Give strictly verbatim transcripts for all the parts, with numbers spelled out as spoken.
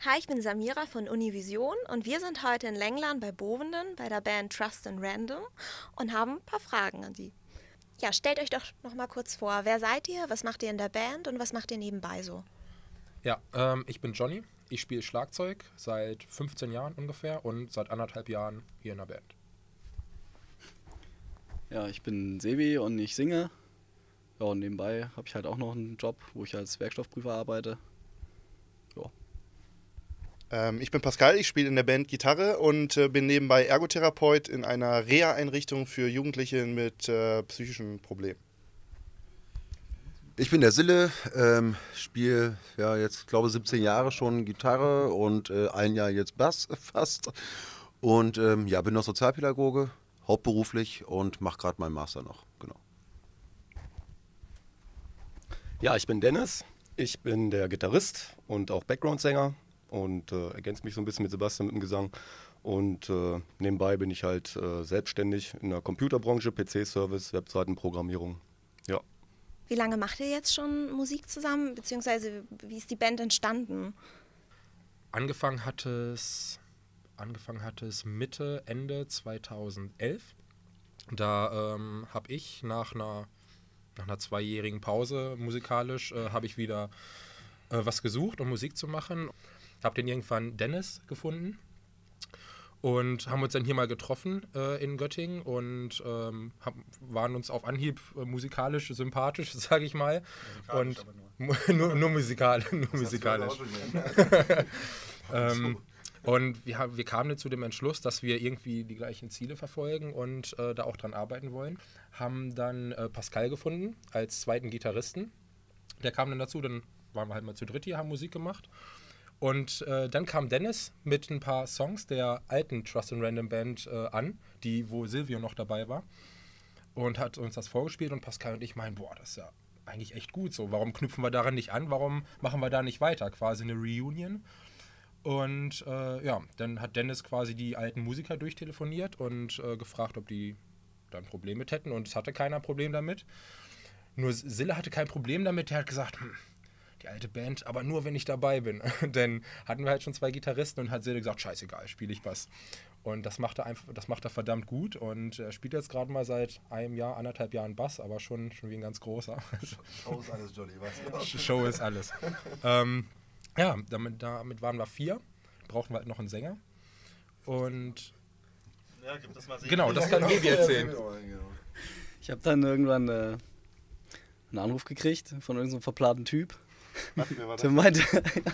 Hi, ich bin Samira von Univision und wir sind heute in Lenglern bei Bovenden bei der Band Trust and Random und haben ein paar Fragen an Sie. Ja, stellt euch doch noch mal kurz vor, wer seid ihr, was macht ihr in der Band und was macht ihr nebenbei so? Ja, ähm, ich bin Johnny. Ich spiele Schlagzeug seit fünfzehn Jahren ungefähr und seit anderthalb Jahren hier in der Band. Ja, ich bin Sebi und ich singe. Ja, und nebenbei habe ich halt auch noch einen Job, wo ich als Werkstoffprüfer arbeite. Ja. Ähm, ich bin Pascal, ich spiele in der Band Gitarre und äh, bin nebenbei Ergotherapeut in einer Reha-Einrichtung für Jugendliche mit äh, psychischen Problemen. Ich bin der Sille, ähm, spiele ja jetzt, glaube siebzehn Jahre schon Gitarre und äh, ein Jahr jetzt Bass fast. Und ähm, ja, bin noch Sozialpädagoge, hauptberuflich und mache gerade meinen Master noch. Genau. Ja, ich bin Dennis. Ich bin der Gitarrist und auch Background-Sänger und äh, ergänze mich so ein bisschen mit Sebastian mit dem Gesang. Und äh, nebenbei bin ich halt äh, selbstständig in der Computerbranche, P C-Service, Webseitenprogrammierung. Ja. Wie lange macht ihr jetzt schon Musik zusammen, beziehungsweise wie ist die Band entstanden? Angefangen hat es, angefangen hat es Mitte, Ende zweitausendelf. Da ähm, habe ich nach einer, nach einer zweijährigen Pause musikalisch, äh, habe ich wieder äh, was gesucht, um Musik zu machen. Habe den irgendwann Dennis gefunden und haben uns dann hier mal getroffen äh, in Göttingen und ähm, hab, waren uns auf Anhieb äh, musikalisch sympathisch, sage ich mal. Musikalisch Und aber nur, nur musikalisch. Nur musikalisch. ähm, und wir, haben- wir kamen dann zu dem Entschluss, dass wir irgendwie die gleichen Ziele verfolgen und äh, da auch dran arbeiten wollen. Haben dann äh, Pascal gefunden als zweiten Gitarristen. Der kam dann dazu, dann waren wir halt mal zu dritt hier, haben Musik gemacht. Und äh, dann kam Dennis mit ein paar Songs der alten Trust and Random Band äh, an, die, wo Silvio noch dabei war. Und hat uns das vorgespielt und Pascal und ich meinen, boah, das ist ja eigentlich echt gut so. Warum knüpfen wir daran nicht an? Warum machen wir da nicht weiter? Quasi eine Reunion. Und äh, ja, dann hat Dennis quasi die alten Musiker durchtelefoniert und äh, gefragt, ob die da ein Problem mit hätten. Und es hatte keiner ein Problem damit. Nur Sille hatte kein Problem damit. Der hat gesagt, hm, die alte Band, aber nur, wenn ich dabei bin. Denn hatten wir halt schon zwei Gitarristen und hat Sille gesagt, scheißegal, spiele ich Bass. Und das macht er einfach, das macht er verdammt gut. Und er spielt jetzt gerade mal seit einem Jahr, anderthalb Jahren Bass, aber schon, schon wie ein ganz großer. Show ist alles, Johnny, weißt du? Show ist alles. ähm, ja, damit, damit waren wir vier. Brauchten wir halt noch einen Sänger. Und Ja, gib das mal sehen. genau, das kann Baby erzählen. Ich habe dann irgendwann äh, einen Anruf gekriegt von irgendeinem so verplanten Typ. Warte, wer war das? Der meinte,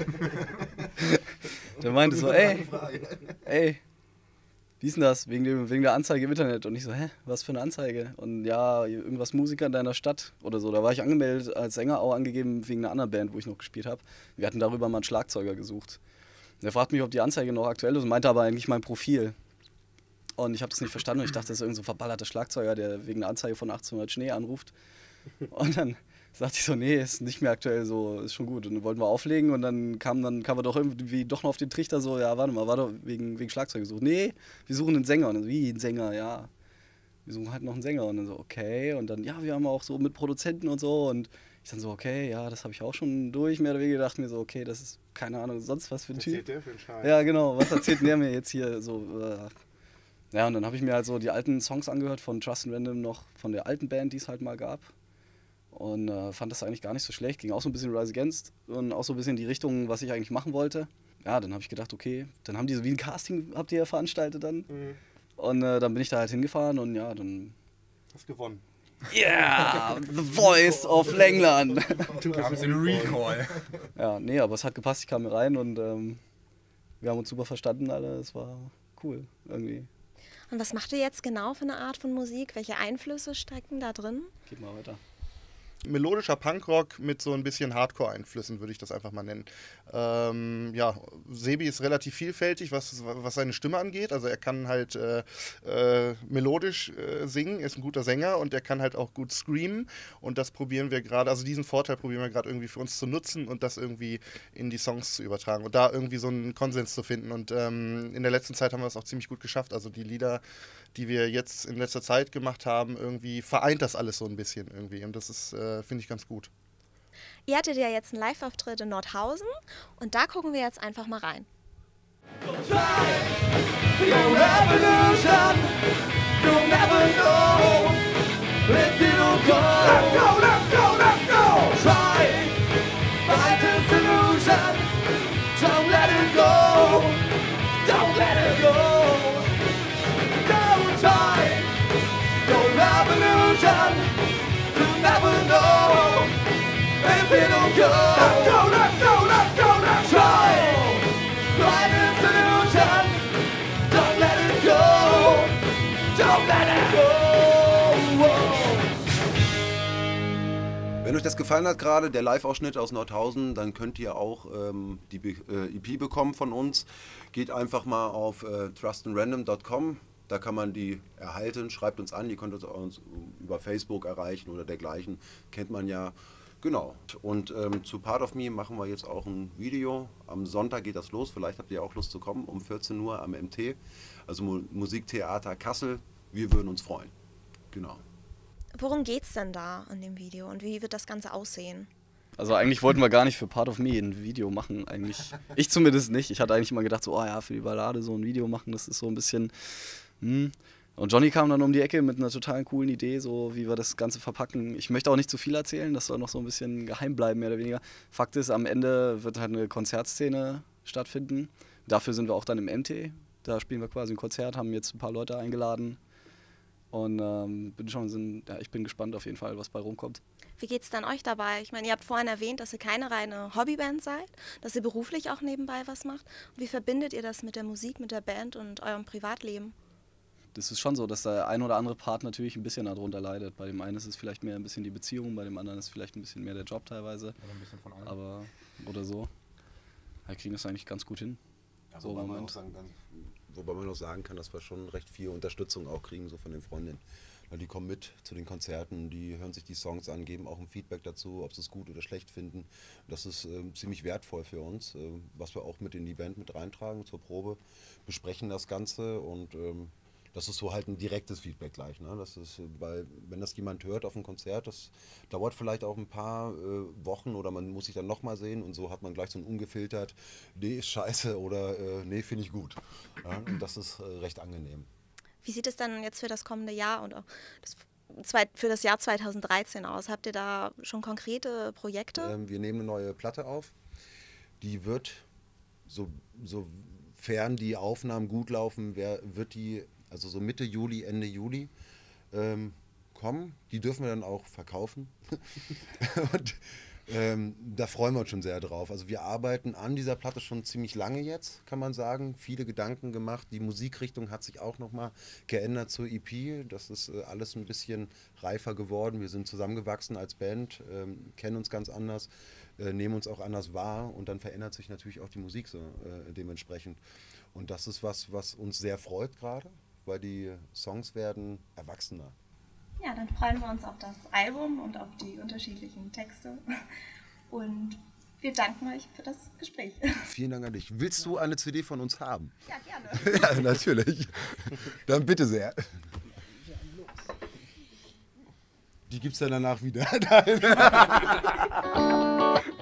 der meinte so, ey, ey, wie ist denn das? Wegen, dem, wegen der Anzeige im Internet. Und ich so, hä, was für eine Anzeige? Und ja, irgendwas Musiker in deiner Stadt oder so. Da war ich angemeldet als Sänger, auch angegeben wegen einer anderen Band, wo ich noch gespielt habe. Wir hatten darüber mal einen Schlagzeuger gesucht. Und er fragt mich, ob die Anzeige noch aktuell ist und meinte aber eigentlich mein Profil. Und ich habe das nicht verstanden und ich dachte, das ist irgend so ein verballerter Schlagzeuger, der wegen einer Anzeige von achtzehnhundert Schnee anruft. Und dann sagte ich so, nee, ist nicht mehr aktuell so, ist schon gut. Und dann wollten wir auflegen und dann kam dann kam er doch irgendwie doch noch auf den Trichter so, ja, warte mal, war doch wegen, wegen Schlagzeug gesucht. Nee, wir suchen einen Sänger. Und dann so, wie, einen Sänger, ja. Wir suchen halt noch einen Sänger. Und dann so, okay. Und dann, ja, wir haben auch so mit Produzenten und so. Und ich dann so, okay, ja, das habe ich auch schon durch, mehr oder weniger. Dachte mir so, okay, das ist, keine Ahnung, sonst was für ein Was Typ. erzählt der für einen Scheiß? Ja, genau, was erzählt der mir jetzt hier so? Äh. Ja, und dann habe ich mir halt so die alten Songs angehört von Trust and Random noch, von der alten Band, die es halt mal gab. Und äh, fand das eigentlich gar nicht so schlecht. Ging auch so ein bisschen Rise Against und auch so ein bisschen in die Richtung, was ich eigentlich machen wollte. Ja, dann habe ich gedacht, okay, dann haben die so wie ein Casting, habt ihr ja veranstaltet dann. Mhm. Und äh, dann bin ich da halt hingefahren und ja, dann... Hast gewonnen. Yeah, the voice of Lengland. Du kamst in Recall. Ja, nee, aber es hat gepasst, ich kam hier rein und ähm, wir haben uns super verstanden alle. Es war cool irgendwie. Und was macht ihr jetzt genau für eine Art von Musik? Welche Einflüsse stecken da drin? Geht mal weiter. Melodischer Punkrock mit so ein bisschen Hardcore-Einflüssen, würde ich das einfach mal nennen. Ähm, ja, Sebi ist relativ vielfältig, was, was seine Stimme angeht. Also er kann halt äh, äh, melodisch äh, singen, ist ein guter Sänger und er kann halt auch gut screamen. Und das probieren wir gerade, also diesen Vorteil probieren wir gerade irgendwie für uns zu nutzen und das irgendwie in die Songs zu übertragen und da irgendwie so einen Konsens zu finden. Und ähm, in der letzten Zeit haben wir das auch ziemlich gut geschafft. Also die Lieder, die wir jetzt in letzter Zeit gemacht haben, irgendwie vereint das alles so ein bisschen irgendwie. Und das ist, äh, finde ich, ganz gut. Ihr hattet ja jetzt einen Live-Auftritt in Nordhausen und da gucken wir jetzt einfach mal rein. Wenn euch das gefallen hat gerade, der Live-Ausschnitt aus Nordhausen, dann könnt ihr auch ähm, die äh, E P bekommen von uns. Geht einfach mal auf äh, trust and random dot com, da kann man die erhalten, schreibt uns an, ihr könnt uns über Facebook erreichen oder dergleichen, kennt man ja. Genau. Und ähm, zu Part of Me machen wir jetzt auch ein Video. Am Sonntag geht das los, vielleicht habt ihr auch Lust zu kommen, um vierzehn Uhr am M T, also Mu Musiktheater Kassel. Wir würden uns freuen. Genau. Worum geht's denn da in dem Video und wie wird das Ganze aussehen? Also eigentlich wollten wir gar nicht für Part of Me ein Video machen, eigentlich. Ich zumindest nicht. Ich hatte eigentlich immer gedacht, so, oh ja, für die Ballade so ein Video machen, das ist so ein bisschen... Hm. Und Johnny kam dann um die Ecke mit einer total coolen Idee, so wie wir das Ganze verpacken. Ich möchte auch nicht zu viel erzählen, das soll noch so ein bisschen geheim bleiben, mehr oder weniger. Fakt ist, am Ende wird halt eine Konzertszene stattfinden. Dafür sind wir auch dann im M T. Da spielen wir quasi ein Konzert, haben jetzt ein paar Leute eingeladen. Und ähm, bin schon, sind, ja, ich bin gespannt auf jeden Fall, was bei rumkommt. Wie geht's dann euch dabei? Ich meine, ihr habt vorhin erwähnt, dass ihr keine reine Hobbyband seid, dass ihr beruflich auch nebenbei was macht. Und wie verbindet ihr das mit der Musik, mit der Band und eurem Privatleben? Das ist schon so, dass der ein oder andere Part natürlich ein bisschen darunter leidet. Bei dem einen ist es vielleicht mehr ein bisschen die Beziehung, bei dem anderen ist es vielleicht ein bisschen mehr der Job teilweise. Oder ein bisschen von allem. Aber, oder so. Wir kriegen das eigentlich ganz gut hin. Ja, so wobei, im man Moment. auch sagen, kann, wobei man auch sagen kann, dass wir schon recht viel Unterstützung auch kriegen, so von den Freundinnen. Weil die kommen mit zu den Konzerten, die hören sich die Songs an, geben auch ein Feedback dazu, ob sie es gut oder schlecht finden. Das ist äh, ziemlich wertvoll für uns, äh, was wir auch mit in die Band mit reintragen zur Probe, besprechen das Ganze und ähm, das ist so halt ein direktes Feedback gleich. Ne? Das ist, weil wenn das jemand hört auf einem Konzert, das dauert vielleicht auch ein paar äh, Wochen oder man muss sich dann nochmal sehen und so hat man gleich so ein ungefiltert, nee, ist scheiße oder äh, nee, finde ich gut. Ja? Und das ist äh, recht angenehm. Wie sieht es dann jetzt für das kommende Jahr und auch das, für das Jahr zweitausenddreizehn aus? Habt ihr da schon konkrete Projekte? Ähm, wir nehmen eine neue Platte auf. Die wird, so, sofern die Aufnahmen gut laufen, wer, wird die also so Mitte Juli, Ende Juli ähm, kommen. Die dürfen wir dann auch verkaufen. Und ähm, da freuen wir uns schon sehr drauf. Also wir arbeiten an dieser Platte schon ziemlich lange jetzt, kann man sagen. Viele Gedanken gemacht. Die Musikrichtung hat sich auch nochmal geändert zur E P. Das ist äh, alles ein bisschen reifer geworden. Wir sind zusammengewachsen als Band, ähm, kennen uns ganz anders, äh, nehmen uns auch anders wahr und dann verändert sich natürlich auch die Musik so äh, dementsprechend. Und das ist was, was uns sehr freut gerade, weil die Songs werden erwachsener. Ja, dann freuen wir uns auf das Album und auf die unterschiedlichen Texte. Und wir danken euch für das Gespräch. Vielen Dank an dich. Willst du eine C D von uns haben? Ja, gerne. Ja, natürlich. Dann bitte sehr. Die gibt es dann danach wieder.